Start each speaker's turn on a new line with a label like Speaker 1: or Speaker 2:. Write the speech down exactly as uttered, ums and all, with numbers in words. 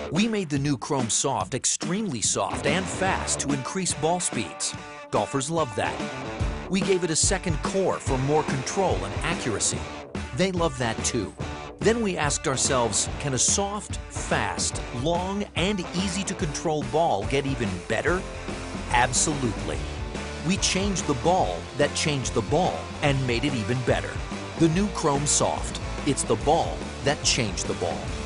Speaker 1: We made the new Chrome Soft extremely soft and fast to increase ball speeds. Golfers love that. We gave it a second core for more control and accuracy. They love that too. Then we asked ourselves, can a soft, fast, long, and easy to control ball get even better? Absolutely. We changed the ball that changed the ball and made it even better. The new Chrome Soft. It's the ball that changed the ball.